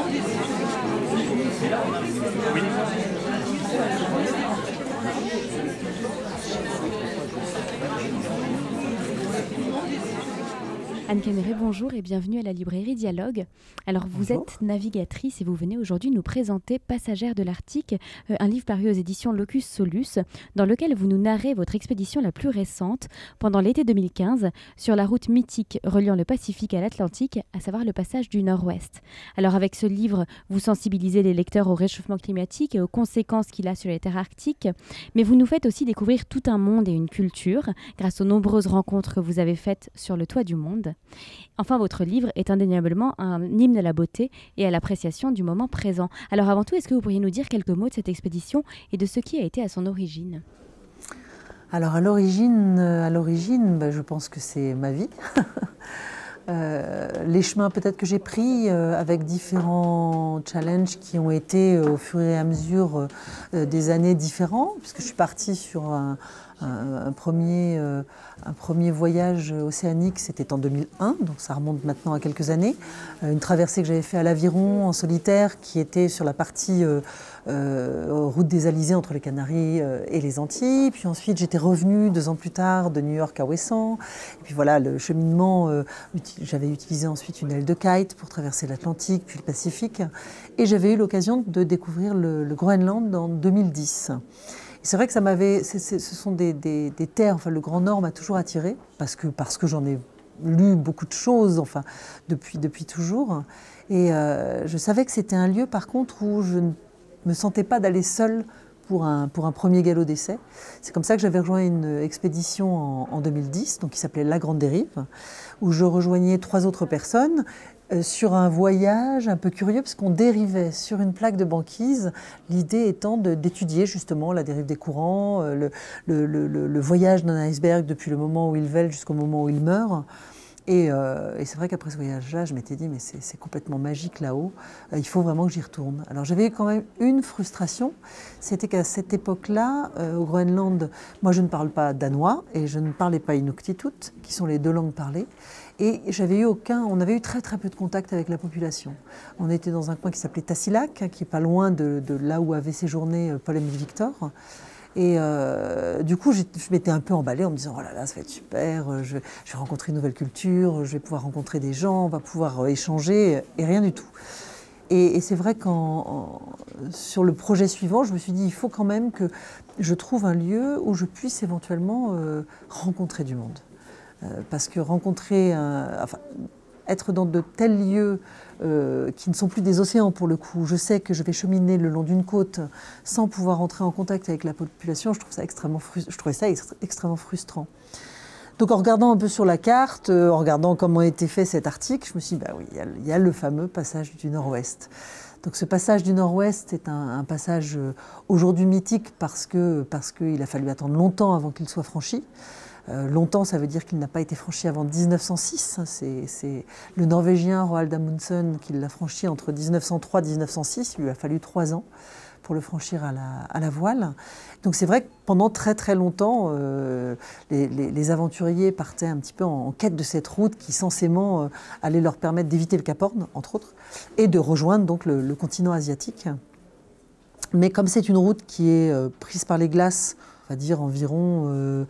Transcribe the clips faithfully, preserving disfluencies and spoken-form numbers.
Anne Caméré, bonjour et bienvenue à la librairie Dialogue. Alors vous Bonjour. êtes navigatrice et vous venez aujourd'hui nous présenter Passagère de l'Arctique, euh, un livre paru aux éditions Locus Solus, dans lequel vous nous narrez votre expédition la plus récente, pendant l'été deux mille quinze, sur la route mythique reliant le Pacifique à l'Atlantique, à savoir le passage du Nord-Ouest. Alors avec ce livre, vous sensibilisez les lecteurs au réchauffement climatique et aux conséquences qu'il a sur les terres arctiques, mais vous nous faites aussi découvrir tout un monde et une culture, grâce aux nombreuses rencontres que vous avez faites sur le toit du monde. Enfin, votre livre est indéniablement un hymne à la beauté et à l'appréciation du moment présent. Alors avant tout, est-ce que vous pourriez nous dire quelques mots de cette expédition et de ce qui a été à son origine ? Alors à l'origine, à l'origine bah, je pense que c'est ma vie. euh, les chemins peut-être que j'ai pris euh, avec différents challenges qui ont été euh, au fur et à mesure euh, des années différents, puisque je suis partie sur un, un, un, premier, euh, un premier voyage océanique, c'était en deux mille un, donc ça remonte maintenant à quelques années. Euh, une traversée que j'avais fait à l'Aviron en solitaire, qui était sur la partie euh, euh, route des Alizés entre les Canaries euh, et les Antilles. Puis ensuite j'étais revenue deux ans plus tard de New York à Ouessant. Et puis voilà, le cheminement, euh, j'avais utilisé ensuite une aile de kite pour traverser l'Atlantique, puis le Pacifique. Et j'avais eu l'occasion de découvrir le, le Groenland en deux mille dix. C'est vrai que ça m'avait, c'est, c'est, ce sont des, des, des terres, enfin le Grand Nord m'a toujours attirée, parce que, parce que j'en ai lu beaucoup de choses, enfin, depuis, depuis toujours. Et euh, je savais que c'était un lieu, par contre, où je ne me sentais pas d'aller seule pour un, pour un premier galop d'essai. C'est comme ça que j'avais rejoint une expédition en, en deux mille dix, donc qui s'appelait La Grande Dérive, où je rejoignais trois autres personnes, sur un voyage un peu curieux, parce qu'on dérivait sur une plaque de banquise, l'idée étant de, d'étudier justement la dérive des courants, le, le, le, le voyage d'un iceberg depuis le moment où il vèle jusqu'au moment où il meurt. Et, euh, et c'est vrai qu'après ce voyage-là, je m'étais dit, mais c'est, c'est complètement magique là-haut, euh, il faut vraiment que j'y retourne. Alors j'avais eu quand même une frustration, c'était qu'à cette époque-là, euh, au Groenland, moi je ne parle pas danois et je ne parlais pas inuktitut, qui sont les deux langues parlées. Et j'avais eu aucun, on avait eu très très peu de contact avec la population. On était dans un coin qui s'appelait Tassilak, qui est pas loin de, de là où avait séjourné Paul-Émile Victor. Et euh, du coup, je m'étais un peu emballée en me disant « Oh là là, ça va être super, je, je vais rencontrer une nouvelle culture, je vais pouvoir rencontrer des gens, on va pouvoir échanger, et rien du tout. » Et, et c'est vrai que sur le projet suivant, je me suis dit « Il faut quand même que je trouve un lieu où je puisse éventuellement euh, rencontrer du monde. Euh, » Parce que rencontrer, un, enfin, être dans de tels lieux euh, qui ne sont plus des océans pour le coup, je sais que je vais cheminer le long d'une côte sans pouvoir entrer en contact avec la population, je trouve ça extrêmement frust- je trouvais ça ext- extrêmement frustrant. Donc en regardant un peu sur la carte, euh, en regardant comment était fait cet article, je me suis dit, bah oui, il y a, il y a le fameux passage du Nord-Ouest. Donc ce passage du Nord-Ouest est un, un passage euh, aujourd'hui mythique parce que, parce qu'il a fallu attendre longtemps avant qu'il soit franchi. Euh, longtemps, ça veut dire qu'il n'a pas été franchi avant dix-neuf cent six. C'est, c'est le Norvégien Roald Amundsen qui l'a franchi entre dix-neuf cent trois et dix-neuf cent six. Il lui a fallu trois ans pour le franchir à la, à la voile. Donc c'est vrai que pendant très très longtemps, euh, les, les, les aventuriers partaient un petit peu en, en quête de cette route qui censément euh, allait leur permettre d'éviter le Cap Horn, entre autres, et de rejoindre donc le, le continent asiatique. Mais comme c'est une route qui est euh, prise par les glaces, on va dire environ euh,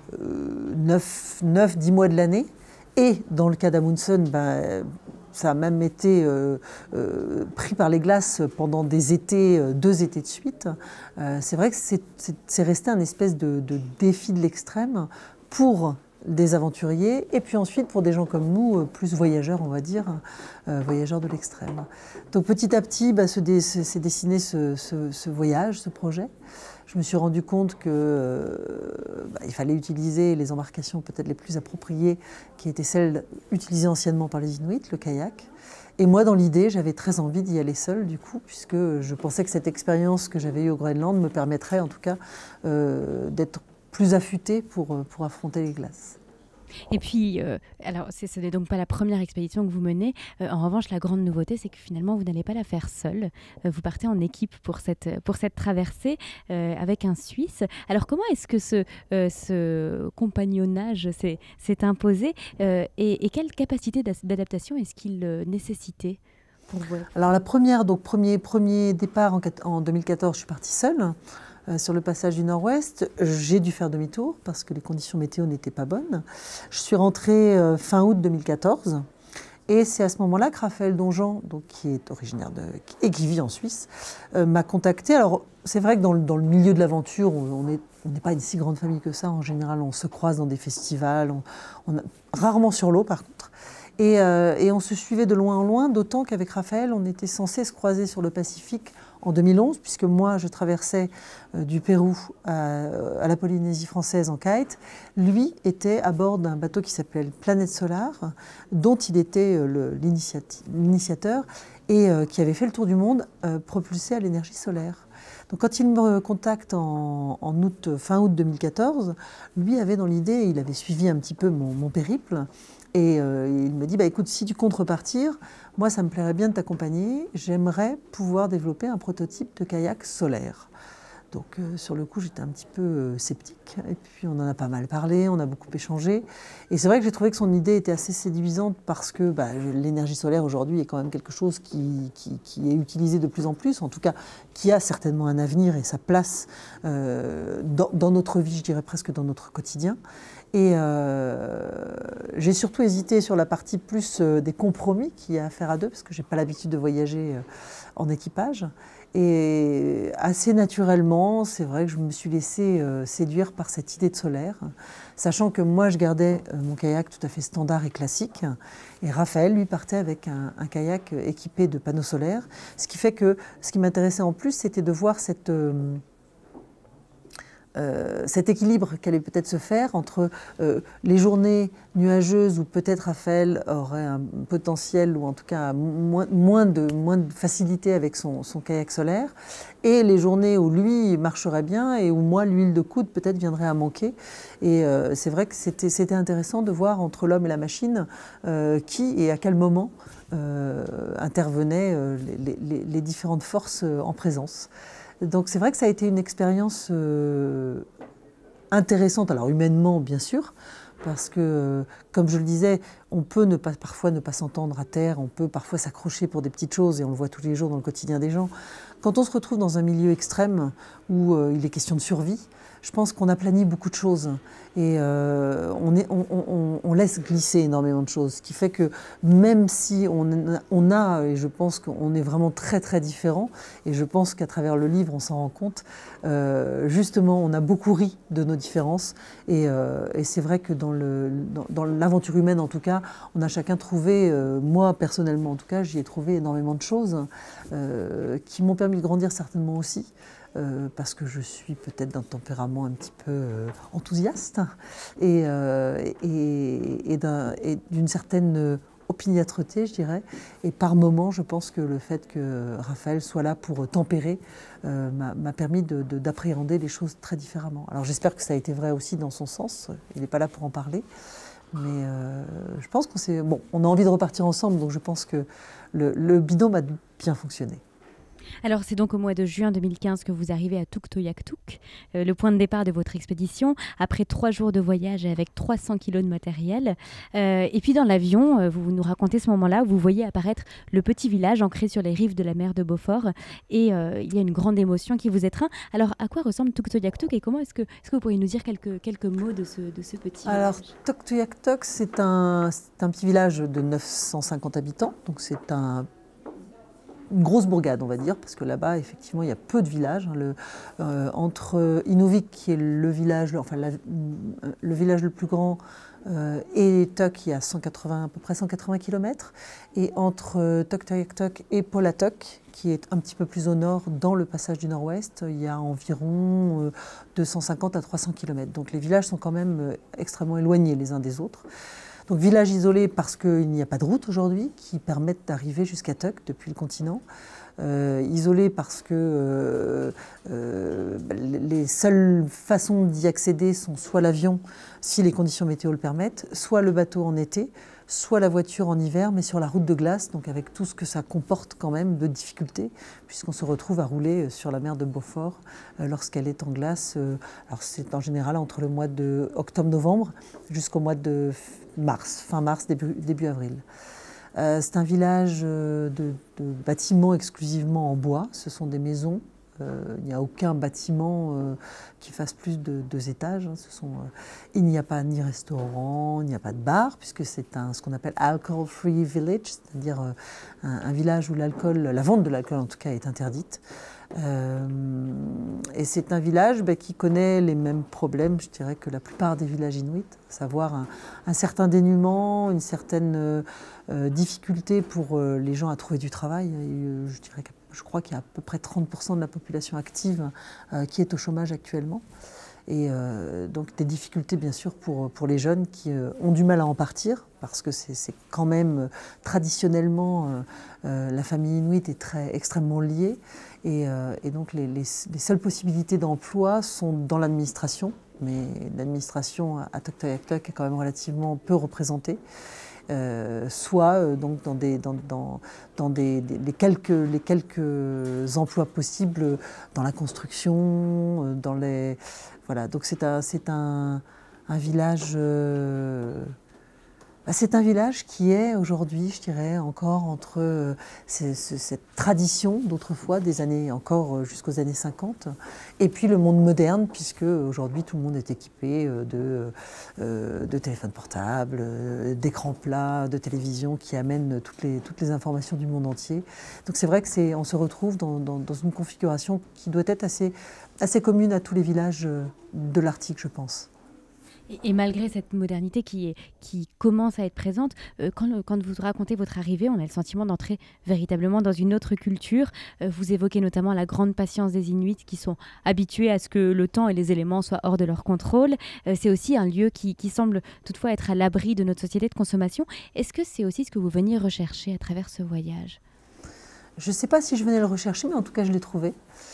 neuf dix mois de l'année, et dans le cas d'Amundsen, ben, ça a même été euh, euh, pris par les glaces pendant des étés, euh, deux étés de suite. Euh, c'est vrai que c'est, c'est, c'est resté un espèce de, de défi de l'extrême pour des aventuriers, et puis ensuite pour des gens comme nous, plus voyageurs, on va dire, euh, voyageurs de l'extrême. Donc petit à petit, bah, se dé, s'est dessiné ce, ce, ce voyage, ce projet. Je me suis rendu compte qu'il euh, bah, fallait utiliser les embarcations peut-être les plus appropriées, qui étaient celles utilisées anciennement par les Inuits, le kayak. Et moi, dans l'idée, j'avais très envie d'y aller seule, du coup, puisque je pensais que cette expérience que j'avais eue au Groenland me permettrait, en tout cas, euh, d'être plus affûtée pour, pour affronter les glaces. Et puis, euh, alors c'est, ce n'est donc pas la première expédition que vous menez. Euh, en revanche, la grande nouveauté, c'est que finalement, vous n'allez pas la faire seule. Euh, vous partez en équipe pour cette, pour cette traversée euh, avec un Suisse. Alors, comment est-ce que ce, euh, ce compagnonnage s'est, s'est imposé euh, et, et quelle capacité d'adaptation est-ce qu'il euh, nécessitait ? pour vous? Alors la première, donc premier, premier départ en, en deux mille quatorze, je suis partie seule euh, sur le passage du Nord-Ouest. J'ai dû faire demi-tour parce que les conditions météo n'étaient pas bonnes. Je suis rentrée euh, fin août deux mille quatorze. Et c'est à ce moment-là que Raphaël Donjean, donc, qui est originaire de, et qui vit en Suisse, euh, m'a contacté. Alors, c'est vrai que dans le, dans le milieu de l'aventure, on n'est on n'est pas une si grande famille que ça. En général, on se croise dans des festivals, on, on a, rarement sur l'eau par contre. Et, euh, et on se suivait de loin en loin, d'autant qu'avec Raphaël, on était censé se croiser sur le Pacifique en deux mille onze, puisque moi, je traversais euh, du Pérou à, à la Polynésie française en kite. Lui était à bord d'un bateau qui s'appelle Planète Solar, dont il était euh, l'initiateur et euh, qui avait fait le tour du monde euh, propulsé à l'énergie solaire. Donc quand il me contacte en, en août, fin août deux mille quatorze, lui avait dans l'idée, il avait suivi un petit peu mon, mon périple, et euh, il me dit, bah, écoute, si tu comptes repartir, moi ça me plairait bien de t'accompagner, j'aimerais pouvoir développer un prototype de kayak solaire. Donc euh, sur le coup, j'étais un petit peu euh, sceptique, et puis on en a pas mal parlé, on a beaucoup échangé, et c'est vrai que j'ai trouvé que son idée était assez séduisante parce que bah, l'énergie solaire aujourd'hui est quand même quelque chose qui, qui, qui est utilisé de plus en plus, en tout cas qui a certainement un avenir et sa place euh, dans, dans notre vie, je dirais presque dans notre quotidien. Et euh, j'ai surtout hésité sur la partie plus euh, des compromis qu'il y a à faire à deux, parce que je n'ai pas l'habitude de voyager euh, en équipage. Et assez naturellement, c'est vrai que je me suis laissée euh, séduire par cette idée de solaire, sachant que moi, je gardais euh, mon kayak tout à fait standard et classique, et Raphaël, lui, partait avec un, un kayak équipé de panneaux solaires, ce qui fait que ce qui m'intéressait en plus, c'était de voir cette... Euh, Euh, cet équilibre qu'allait peut-être se faire entre euh, les journées nuageuses où peut-être Raphaël aurait un potentiel ou en tout cas moins, moins, de, moins de facilité avec son, son kayak solaire et les journées où lui marcherait bien et où moi l'huile de coude peut-être viendrait à manquer. Et euh, c'est vrai que c'était, c'était intéressant de voir entre l'homme et la machine euh, qui et à quel moment euh, intervenaient euh, les, les, les différentes forces en présence. Donc c'est vrai que ça a été une expérience euh, intéressante, alors humainement bien sûr, parce que, euh, comme je le disais, on peut ne pas, parfois ne pas s'entendre à terre, on peut parfois s'accrocher pour des petites choses, et on le voit tous les jours dans le quotidien des gens. Quand on se retrouve dans un milieu extrême où euh, il est question de survie, je pense qu'on aplanit beaucoup de choses et euh, on, est, on, on, on laisse glisser énormément de choses, ce qui fait que même si on, on a, et je pense qu'on est vraiment très très différents, et je pense qu'à travers le livre on s'en rend compte, euh, justement on a beaucoup ri de nos différences et, euh, et c'est vrai que dans, le, dans, dans l'aventure humaine en tout cas, on a chacun trouvé, euh, moi personnellement en tout cas, j'y ai trouvé énormément de choses euh, qui m'ont permis de grandir certainement aussi. Euh, parce que je suis peut-être d'un tempérament un petit peu euh, enthousiaste et, euh, et, et, d'un, et d'une certaine opiniâtreté, je dirais. Et par moments, je pense que le fait que Raphaël soit là pour tempérer euh, m'a, m'a permis de, de, d'appréhender les choses très différemment. Alors j'espère que ça a été vrai aussi dans son sens. Il n'est pas là pour en parler. Mais euh, je pense qu'on s'est, bon, on a envie de repartir ensemble, donc je pense que le, le binôme a bien fonctionné. Alors, c'est donc au mois de juin deux mille quinze que vous arrivez à Tuktoyaktuk, euh, le point de départ de votre expédition, après trois jours de voyage et avec trois cents kilos de matériel. Euh, et puis dans l'avion, euh, vous nous racontez ce moment-là où vous voyez apparaître le petit village ancré sur les rives de la mer de Beaufort. Et euh, il y a une grande émotion qui vous étreint. Alors, à quoi ressemble Tuktoyaktuk et comment est-ce que, est-ce que vous pourriez nous dire quelques, quelques mots de ce, de ce petit Alors, village? Alors, Tuktoyaktuk, c'est un, c'est un petit village de neuf cent cinquante habitants. Donc, c'est un une grosse bourgade, on va dire, parce que là-bas, effectivement, il y a peu de villages. Le, euh, entre Inuvik, qui est le village, enfin, la, le village le plus grand, euh, et Tuk, il y a cent quatre-vingts, à peu près cent quatre-vingts kilomètres. Et entre Tuktoyaktuk et Polatuk, qui est un petit peu plus au nord, dans le passage du Nord-Ouest, il y a environ euh, deux cent cinquante à trois cents kilomètres. Donc les villages sont quand même euh, extrêmement éloignés les uns des autres. Donc village isolé parce qu'il n'y a pas de route aujourd'hui qui permettent d'arriver jusqu'à Tuk depuis le continent. Euh, isolé parce que euh, euh, les seules façons d'y accéder sont soit l'avion, si les conditions météo le permettent, soit le bateau en été, soit la voiture en hiver, mais sur la route de glace, donc avec tout ce que ça comporte quand même de difficultés, puisqu'on se retrouve à rouler sur la mer de Beaufort euh, lorsqu'elle est en glace. Euh, alors c'est en général entre le mois de octobre-novembre jusqu'au mois de mars, fin mars, début, début avril. Euh, c'est un village de, de bâtiments exclusivement en bois, ce sont des maisons. Euh, il n'y a aucun bâtiment euh, qui fasse plus de deux étages. Hein. Ce sont, euh, il n'y a pas ni restaurant, il n'y a pas de bar, puisque c'est un, ce qu'on appelle alcohol-free village, c'est-à-dire euh, un, un village où l'alcool, la vente de l'alcool en tout cas, est interdite. Euh, et c'est un village bah, qui connaît les mêmes problèmes, je dirais, que la plupart des villages inuits, à savoir un, un certain dénuement, une certaine euh, euh, difficulté pour euh, les gens à trouver du travail. Et, euh, je dirais que je crois qu'il y a à peu près trente pour cent de la population active euh, qui est au chômage actuellement. Et euh, donc des difficultés bien sûr pour, pour les jeunes qui euh, ont du mal à en partir, parce que c'est quand même euh, traditionnellement euh, euh, la famille inuite est très, extrêmement liée. Et, euh, et donc les, les, les seules possibilités d'emploi sont dans l'administration, mais l'administration à Tuktoyaktuk est quand même relativement peu représentée. Euh, soit euh, donc dans, des, dans, dans, dans des, des, les, quelques, les quelques emplois possibles dans la construction, euh, dans les... Voilà, donc c'est un, c'est un, un village... Euh, c'est un village qui est aujourd'hui, je dirais, encore entre euh, ces, ces, cette tradition d'autrefois, des années encore jusqu'aux années cinquante, et puis le monde moderne, puisque aujourd'hui tout le monde est équipé de, euh, de téléphones portables, d'écrans plats, de télévision qui amènent toutes les, toutes les informations du monde entier. Donc c'est vrai que c'est, on se retrouve dans, dans, dans une configuration qui doit être assez, assez commune à tous les villages de l'Arctique, je pense. Et, et malgré cette modernité qui, est, qui commence à être présente, euh, quand, le, quand vous racontez votre arrivée, on a le sentiment d'entrer véritablement dans une autre culture. Euh, vous évoquez notamment la grande patience des Inuits qui sont habitués à ce que le temps et les éléments soient hors de leur contrôle. Euh, c'est aussi un lieu qui, qui semble toutefois être à l'abri de notre société de consommation. Est-ce que c'est aussi ce que vous veniez rechercher à travers ce voyage ? Je ne sais pas si je venais le rechercher, mais en tout cas je l'ai trouvé.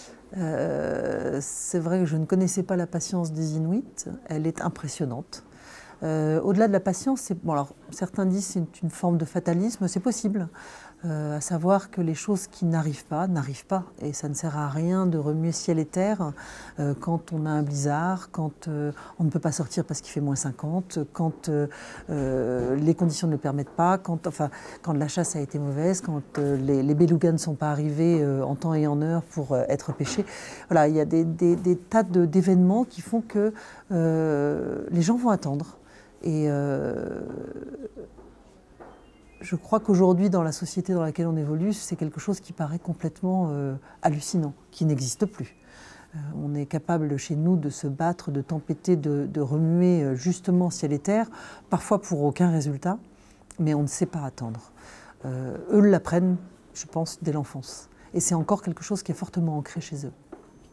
Euh, c'est vrai que je ne connaissais pas la patience des Inuits, elle est impressionnante. Euh, au-delà de la patience, c'est, bon, alors, certains disent que c'est une forme de fatalisme, c'est possible, euh, à savoir que les choses qui n'arrivent pas, n'arrivent pas, et ça ne sert à rien de remuer ciel et terre euh, quand on a un blizzard, quand euh, on ne peut pas sortir parce qu'il fait moins cinquante, quand euh, euh, les conditions ne le permettent pas, quand, enfin, quand la chasse a été mauvaise, quand euh, les, les belugas ne sont pas arrivés euh, en temps et en heure pour euh, être pêchés. Voilà, il y a des, des, des tas de, d'événements qui font que euh, les gens vont attendre. Et euh, je crois qu'aujourd'hui, dans la société dans laquelle on évolue, c'est quelque chose qui paraît complètement euh, hallucinant, qui n'existe plus. Euh, on est capable chez nous de se battre, de tempêter, de, de remuer euh, justement ciel et terre, parfois pour aucun résultat, mais on ne sait pas attendre. Euh, eux l'apprennent, je pense, dès l'enfance. Et c'est encore quelque chose qui est fortement ancré chez eux.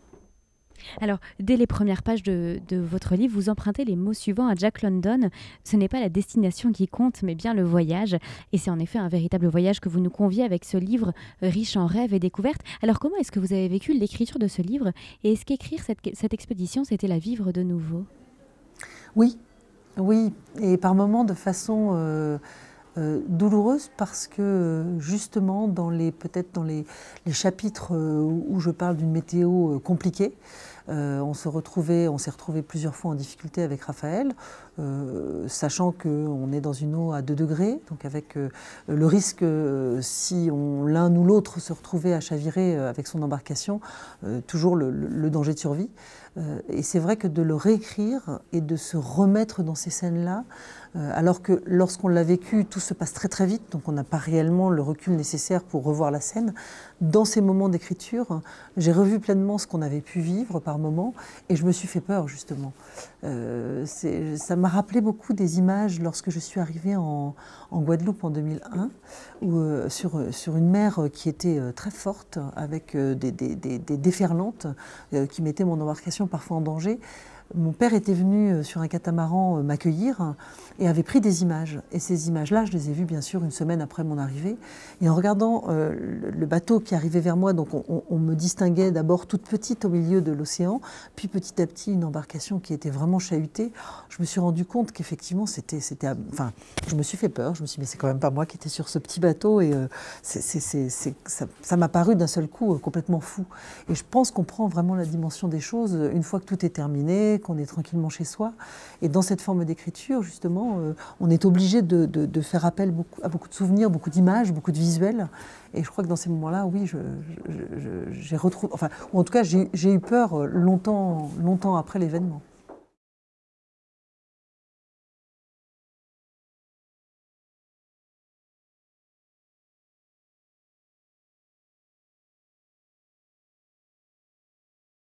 Alors, dès les premières pages de, de votre livre, vous empruntez les mots suivants à Jack London. Ce n'est pas la destination qui compte, mais bien le voyage. Et c'est en effet un véritable voyage que vous nous conviez avec ce livre riche en rêves et découvertes. Alors, comment est-ce que vous avez vécu l'écriture de ce livre? Et est-ce qu'écrire cette, cette expédition, c'était la vivre de nouveau? Oui, oui. Et par moments de façon... Euh Euh, douloureuse parce que justement dans les peut-être dans les, les chapitres où je parle d'une météo compliquée, euh, on se retrouvait, on s'est retrouvé plusieurs fois en difficulté avec Raphaël, euh, sachant qu'on est dans une eau à deux degrés, donc avec euh, le risque, euh, si on l'un ou l'autre se retrouvait à chavirer avec son embarcation, euh, toujours le, le danger de survie. Euh, et c'est vrai que de le réécrire et de se remettre dans ces scènes-là, euh, alors que lorsqu'on l'a vécu, tout se passe très très vite, donc on n'a pas réellement le recul nécessaire pour revoir la scène. Dans ces moments d'écriture, j'ai revu pleinement ce qu'on avait pu vivre par moments et je me suis fait peur justement. Euh, ça m'a rappelé beaucoup des images lorsque je suis arrivée en, en Guadeloupe en deux mille un, où, euh, sur, sur une mer qui était euh, très forte, avec euh, des, des, des, des déferlantes euh, qui mettaient mon embarcation parfois en danger. Mon père était venu sur un catamaran m'accueillir et avait pris des images. Et ces images-là, je les ai vues bien sûr une semaine après mon arrivée. Et en regardant euh, le bateau qui arrivait vers moi, donc on, on me distinguait d'abord toute petite au milieu de l'océan, puis petit à petit une embarcation qui était vraiment chahutée. Je me suis rendu compte qu'effectivement c'était, c'était, enfin, je me suis fait peur. Je me suis dit mais c'est quand même pas moi qui étais sur ce petit bateau et euh, c'est, c'est, c'est, c'est, ça, ça m'a paru d'un seul coup euh, complètement fou. Et je pense qu'on prend vraiment la dimension des choses une fois que tout est terminé, sait qu'on est tranquillement chez soi. Et dans cette forme d'écriture, justement, euh, on est obligé de, de, de faire appel beaucoup, à beaucoup de souvenirs, beaucoup d'images, beaucoup de visuels. Et je crois que dans ces moments-là, oui, je, je, je, j'ai retrouvé, enfin, ou en tout cas, j'ai, j'ai eu peur longtemps, longtemps après l'événement.